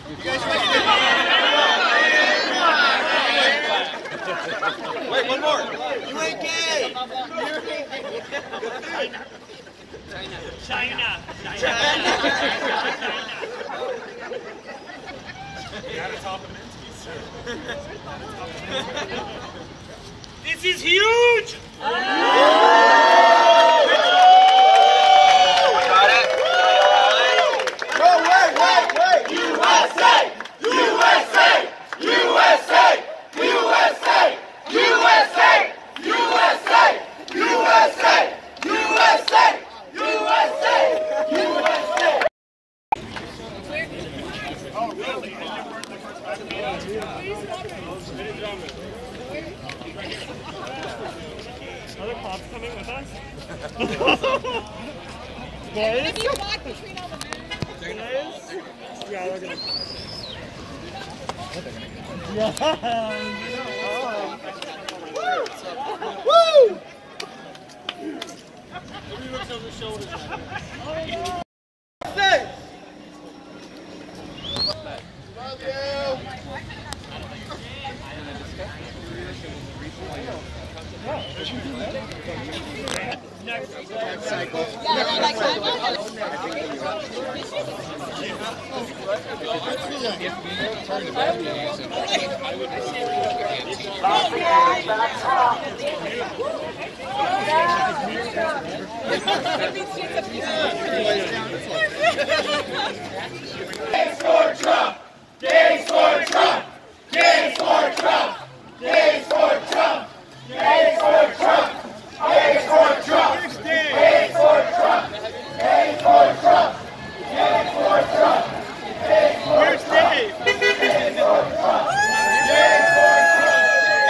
guys ready? Wait, one more. You ain't gay. China. This is huge! Got it? No, wait! USA! USA! USA! USA! USA! USA! USA! USA! USA! USA! Oh, really? Are the cops coming with us? If you walk between all the men. Yeah, they're gonna. Woo! Maybe looks over the shoulders. Love you. Next. Cycle. Yeah, like I'm Gays for Trump! Gays for Trump! Gays for Trump! Gays for Trump! Gays for Trump! Gays for Trump! Gays for Trump! Gays for Trump! Gays for Trump! Where's Dave? Gays for Trump! Gays for Trump!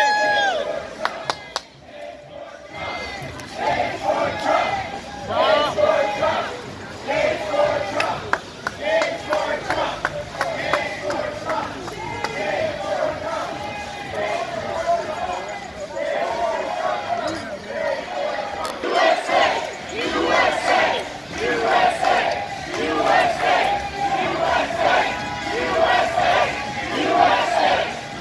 Gays for Trump! Gays for Trump! Gays for Trump! Gays for Trump! Gays for Trump! Gays for Trump! USA! USA! USA! USA! USA! USA! USA!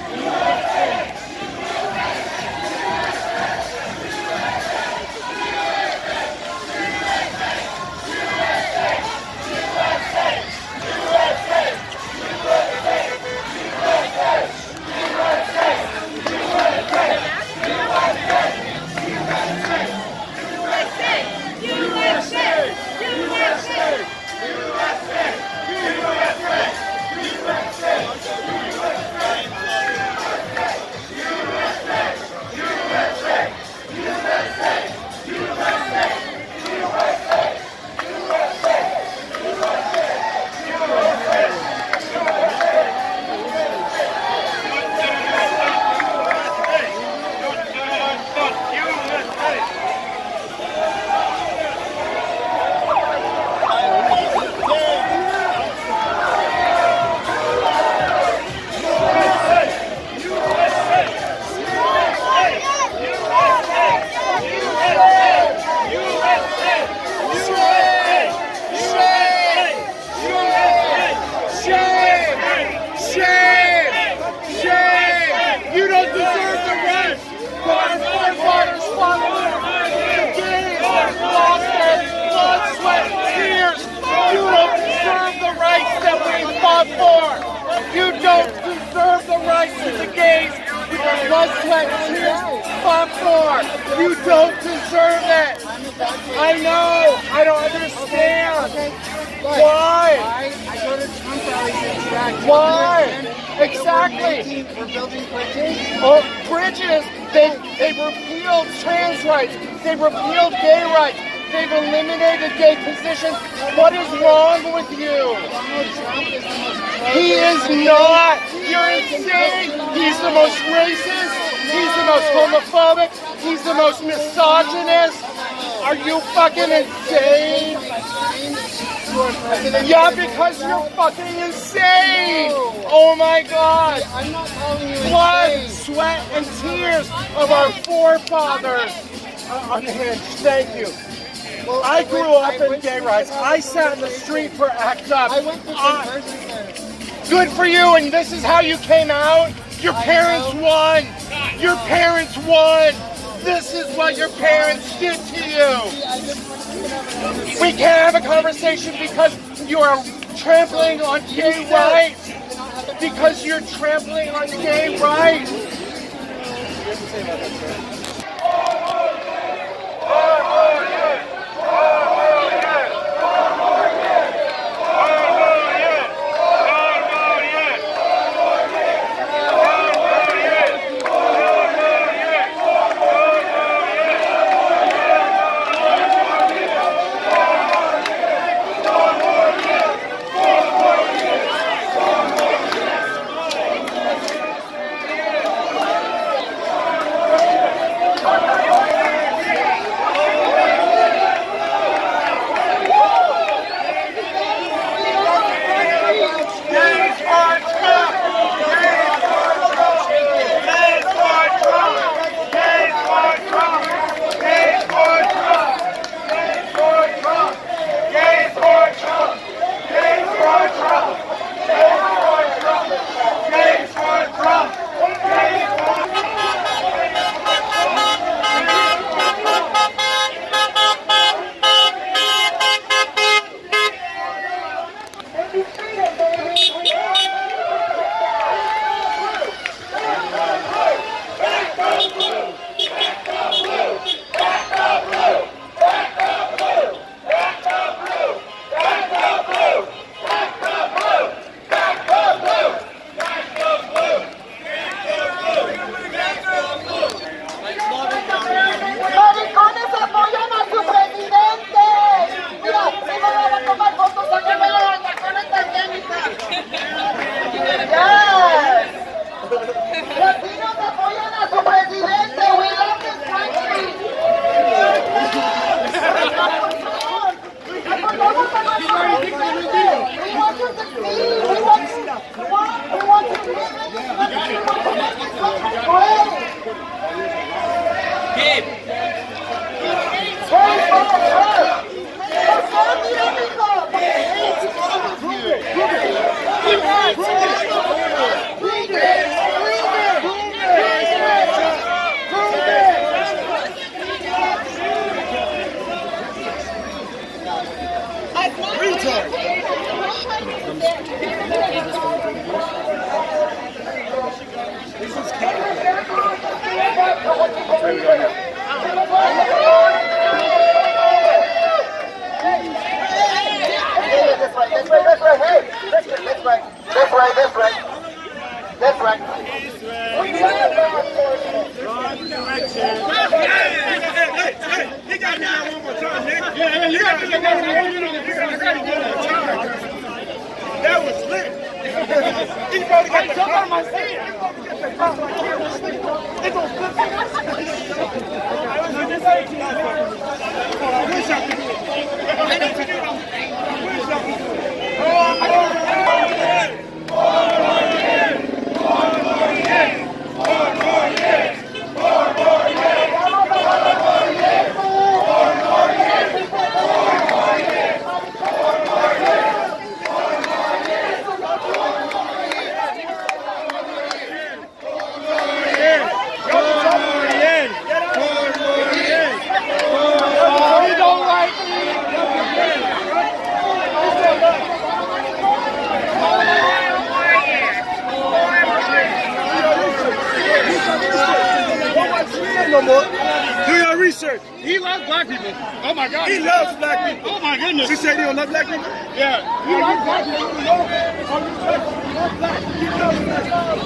You don't deserve the rights of the gays with your blood, sweat, and tears fought for. You don't deserve it. I know. I don't understand. Why? I go to Trump rallies and interact. Why? Exactly. We're building bridges. Oh, bridges. They repealed trans rights. They repealed gay rights. They've eliminated gay positions. What is wrong with you? Donald Trump is the most He is not. You're insane. He's the most racist. He's the most homophobic. He's the most misogynist. Are you fucking insane? Yeah, because you're fucking insane. Oh my God. I'm not calling you Blood, insane. sweat, and tears of our forefathers are unhinged. Thank you. Well, I grew up in went gay to rights. the I sat in the street for ACT UP. I went to conversion center. Good for you, and this is how you came out? Your parents won! Your parents won! This is what your parents did to you! We can't have a conversation because you are trampling on gay rights! Because you're trampling on gay rights! That was lit. He probably got the jump out of my seat. No more. Do your research. He loves black people. Oh my God. He loves black people. Oh my goodness. You said he don't love black people? Yeah. He loves black people. He loves black. He loves black.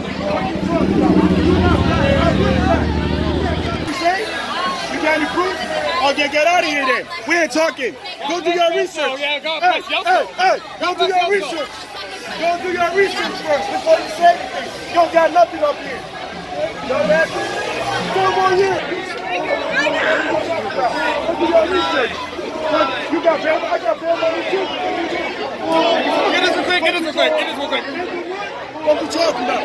You say? You got any proof? Okay, get out of here then. We ain't talking. Go do your research. Hey, go do your research. Go do your research first before you say anything. You don't got nothing up here. You know that? 4 more years. Do your research. You got bail, I got bail money too. Get this real quick, get this real quick, get this real quick. What you talking about?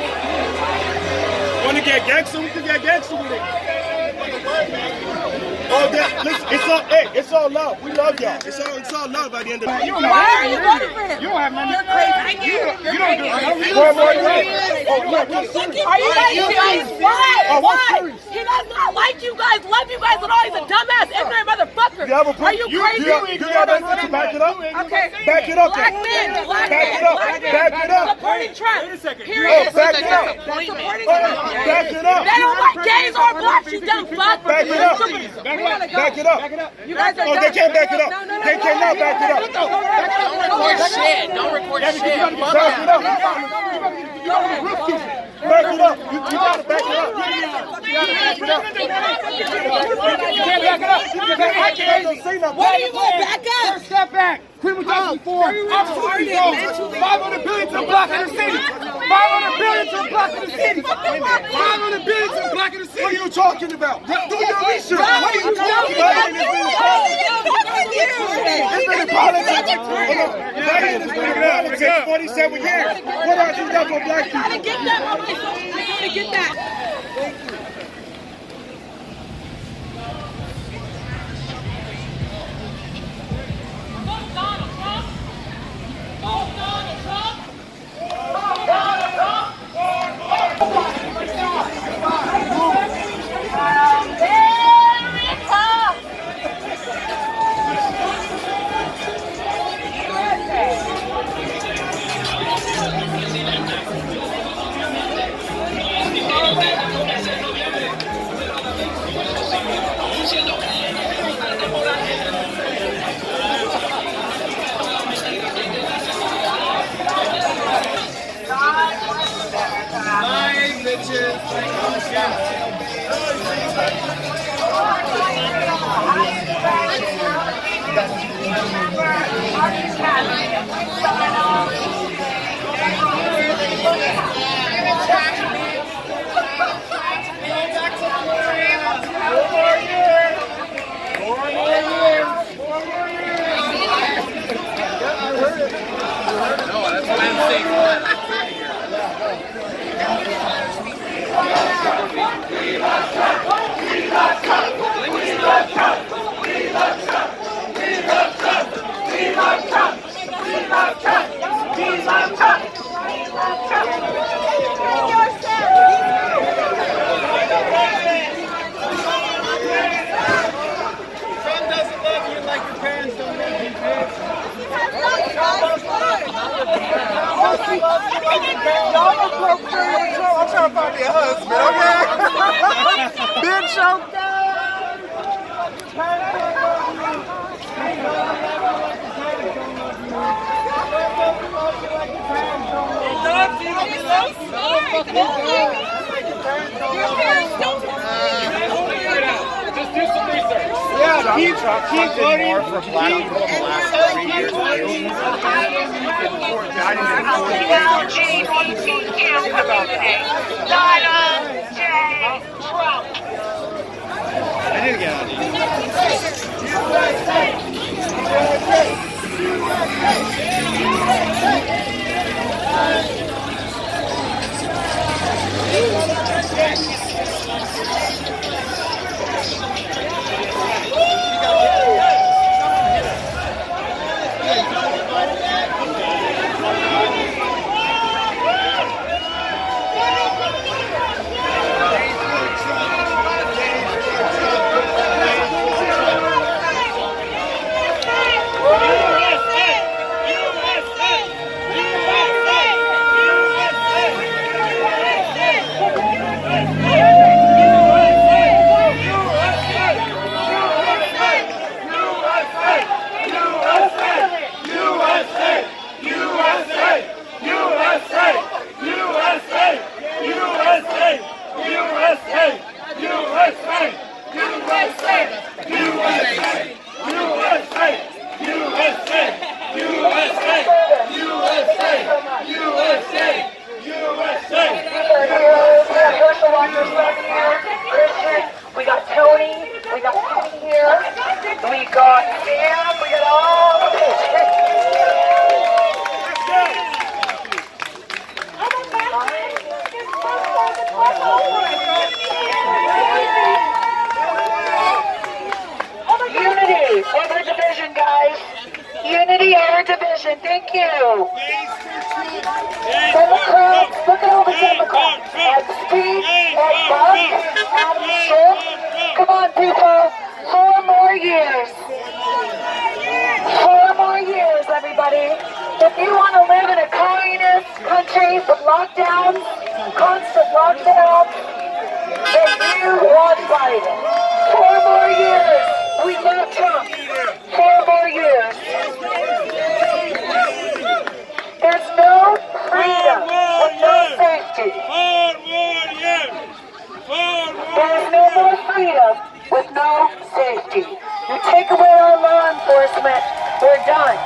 Want to get gangster? We can get gangster with it. Oh, listen, it's all love. We love y'all. It's all love by the end of the day. Why are you voting for him? You don't have nothing. You're crazy. You don't do it. One more thing. Oh, look. Are you guys serious? Why? He does not like you guys, love you guys at all. He's a dumbass, ignorant motherfucker. Are you crazy? You have evidence to back it up? Okay. Back it up. Black men. Back it up. Back it up. Supporting Trump. Oh, back it up. Back it up. They don't like gays or blacks, you dumb fuck. Back it up. Back it up. You guys are Oh, they can't back it up. They cannot back it up. Don't record shit. Don't record shit. Back it up. Back it up. You gotta back it up. You gotta back it up. You can't back it up. I can't say nothing. What are you going to back up? Step back. Criminal justice reform. Absolutely no. 500 billion to the block of the city. 500 billion to the block of the city. 500 billion to the block of the city. What are you talking about? Do your research. What are you talking about? It's been in politics. It's been in politics 47 years. What have you done for black people? I gotta get that. I gotta get that. I'm trying to find me a husband, okay? Bitch, okay? Just do some research. Yeah, keep voting more for black people in the last 3 years. LGBTQ community. Donald J. Trump. I didn't get on you. Democrats, look at all the Democrats. Ed Speed, Ed Buck, Adam Schiff. Come on, people. 4 more years. 4 more years, everybody. If you want to live in a communist country with lockdowns, constant lockdowns, then you want Biden. 4 more years. We love Trump. 4 more years. There's no freedom with no safety. There's no more freedom with no safety. You take away our law enforcement, we're done.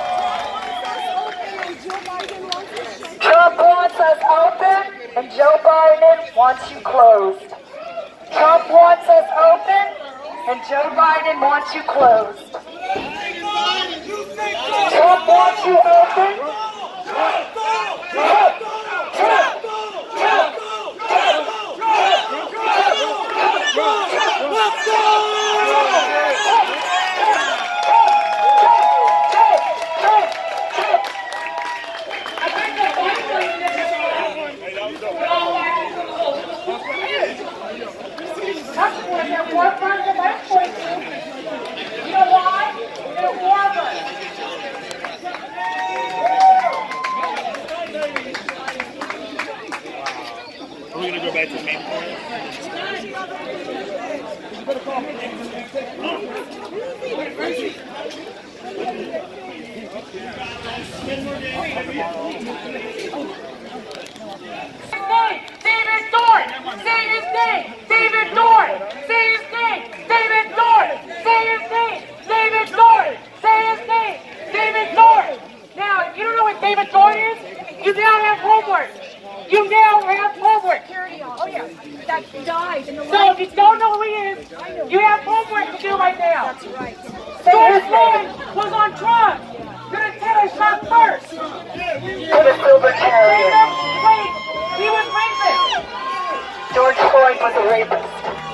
Trump wants us open, and Joe Biden wants you closed. Trump wants us open, and Joe Biden wants you closed. Trump wants you open. Are we going to go back to the main point? David Dorn! Say his name! David Dorn! Say his name! David Dorn! Say his name! David Dorn! Say his name! David Dorn! Now, if you don't know what David Dorn is, you now have homework. You now have homework. Oh yeah, that died in the So if you don't know who he is, you have homework to do right now. That's right. George Floyd was on drugs. You're gonna tell us shot first. For the silver chariot. Wait, he was rapist. George Floyd was a rapist.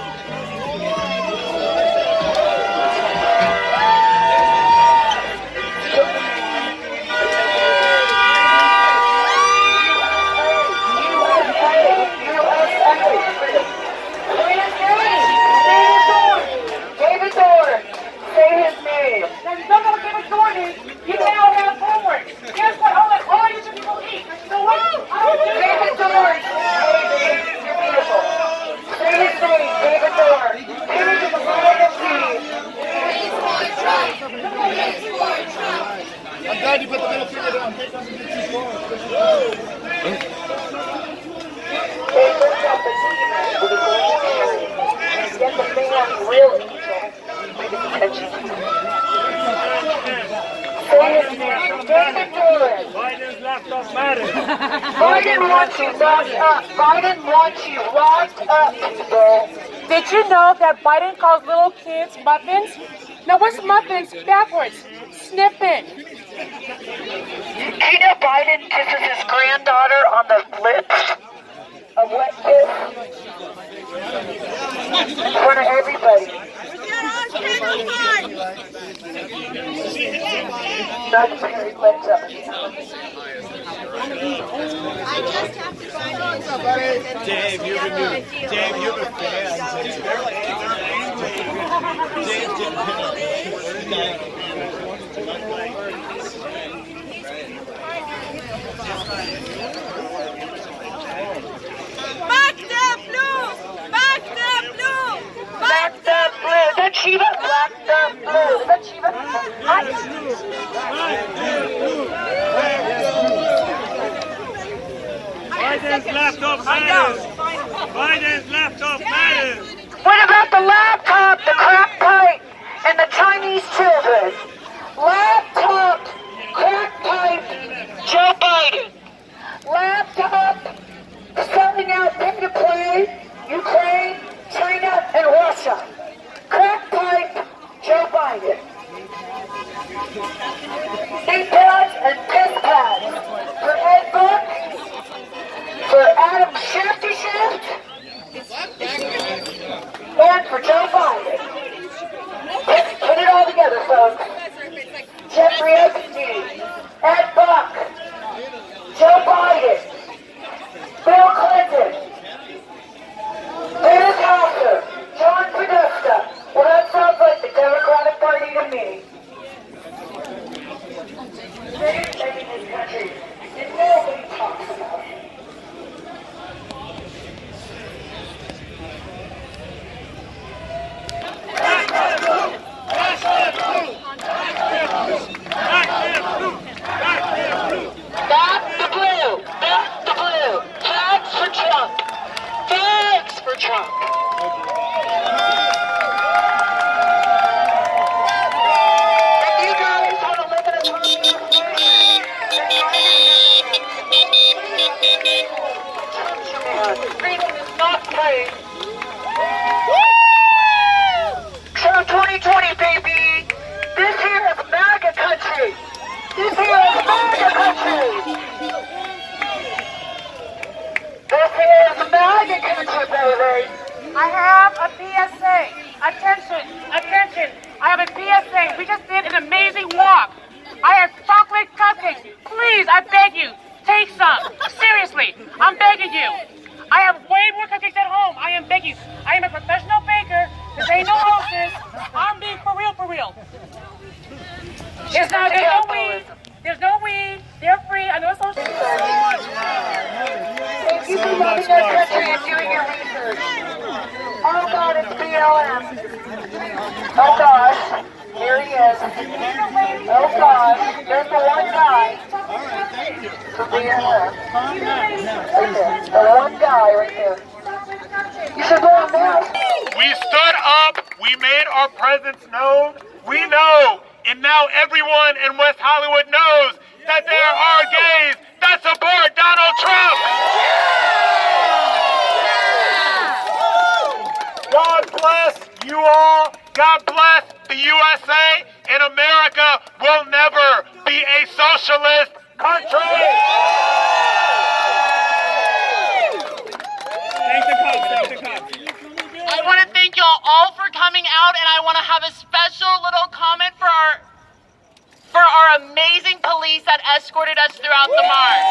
You now have homework. Guess what? All you people eat. So what? David Dorn. You're beautiful. Say his name, David Dorn. Here to the flag of peace. I'm glad you put the middle finger down. Take them to get too far. They looked up the demon with a golden chariot. Get the man real evil. With attention. Say his name, David Dorn. Biden's laptop matters. Biden wants you locked up. Biden wants you locked up, people. Did you know that Biden calls little kids muffins? Now what's muffins backwards? Sniffing. Do you know Biden kisses his granddaughter on the lips? A wet kiss? In front of everybody. That's very lips up. Dave, you're a fan. Back the blue! Back the blue! Back the blue! Is that Shiva? Back the blue! Is that Shiva? Biden's laptop matters. Biden's laptop matters. What about the laptop, the crack pipe, and the Chinese children? Laptop, crack pipe, Joe Biden. Laptop, selling out pay-to-play, Ukraine, China, and Russia. Crack pipe, Joe Biden. Knee pads and piss pads for Ed Buck, for Adam Shifty Shift, and for Joe Biden. Let's put it all together, folks. free. Trump 2020, baby. This here is MAGA country. This here is MAGA country. This here is MAGA country, baby. I have a PSA. Attention, attention. I have a PSA. We just did an amazing walk. I have chocolate cupcakes. Please, I beg you, take some. Seriously, I'm begging you. I have way more cupcakes at home. I am begging you. I am a professional baker. This ain't no hostess. I'm being for real, for real. There's no weed. There's no weed. They're free. I know it's social. Thank you for loving our country and doing your research. Oh God, it's BLM. Oh gosh, here he is. Oh God, there's the one guy. For BLM. Right there. The one guy right there. You should wear a mask. We stood up. We made our presence known. We know. And now everyone in West Hollywood knows that there are gays that support Donald Trump. God bless you all. God bless the USA. And America will never be a socialist country. I want to thank y'all all for coming out, and I want to have a special little comment for our amazing police that escorted us throughout the march.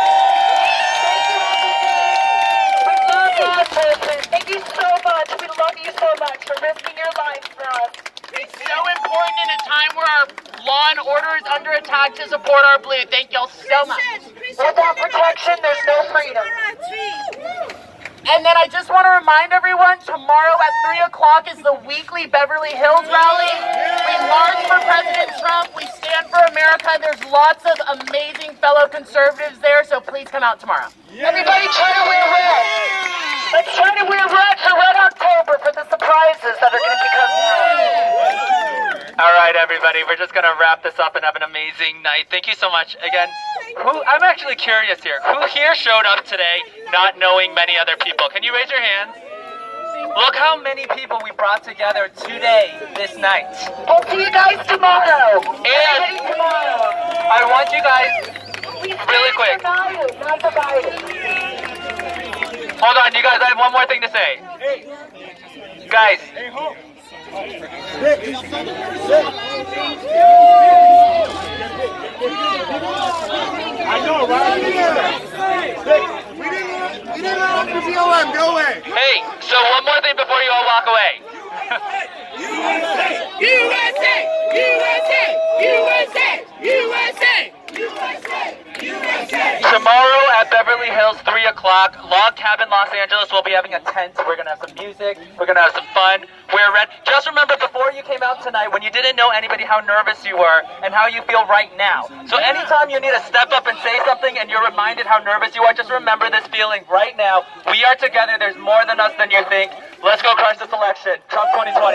We love you, person. Thank you so much. We love you so much for risking your lives for us. It's so important in a time where our law and order is under attack to support our blue. Thank y'all so much. Without protection, there's no freedom. And then I just want to remind everyone, tomorrow at 3 o'clock is the weekly Beverly Hills rally. We march for President Trump. We stand for America. There's lots of amazing fellow conservatives there, so please come out tomorrow. Everybody try to wear red. Let's try to wear red for Red October for the surprises that are going to be coming out. All right, everybody, we're just going to wrap this up and have an amazing night. Thank you so much. Again, I'm actually curious here. Who here showed up today not knowing many other people? Can you raise your hands? Look how many people we brought together today, this night. We'll see you guys tomorrow. And Tomorrow. I want you guys, really quick. Not divided. Hold on, you guys, I have one more thing to say. Guys. I know, right? We didn't want to BLM. Go away. Hey, so one more thing before you all walk away. USA! USA! USA! USA! USA! USA! USA! Tomorrow at Beverly Hills, 3 o'clock, Log Cabin, Los Angeles, we'll be having a tent. We're going to have some music. We're going to have some fun. Wear red. Just remember, before you came out tonight, when you didn't know anybody, how nervous you were and how you feel right now. So anytime you need to step up and say something and you're reminded how nervous you are, just remember this feeling right now. We are together. There's more than us than you think. Let's go crush this election. Trump 2020.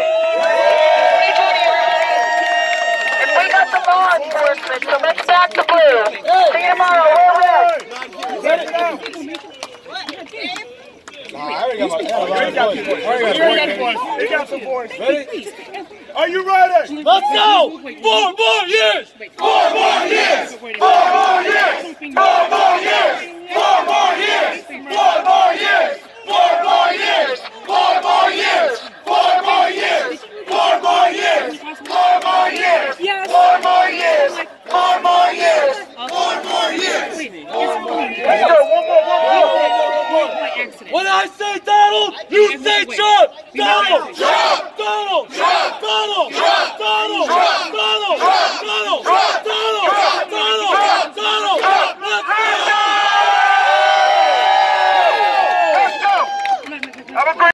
And we got the law enforcement, so let's back the blue. See you tomorrow. We're red. I already got some voice. Ready? Are you ready? Let's go! 4 more years! 4 more years! 4 more years! 4 more years! 4 more years! 4 more years! 4 more years! 4 more years! 4 more years! 4 more years! 4 more years! 4 more years! 4 more years! 4 more years! Let's go! One more! When I say Donald, you say Trump! Donald! Trump! Donald! Trump! Donald! Trump! Donald! Trump!